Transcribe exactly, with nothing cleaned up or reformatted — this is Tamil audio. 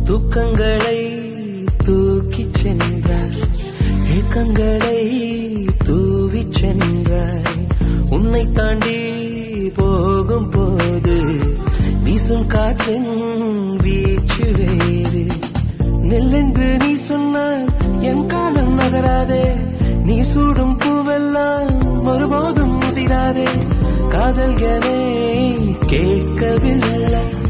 தூக்கங்களை தூக்கி சென்றாய், ஏக்கங்களை தூவி சென்றாய். உன்னை தாண்டி போகும் போது வீசும் காற்றின் வீச்சு வேறு. நெல்லென்று நீ சொன்னால் என் காலம் நகராதே, நீ சூடும் பூவெல்லாம் ஒருபோதும் முதிராதே. காதல் என கேட்கவில்லை,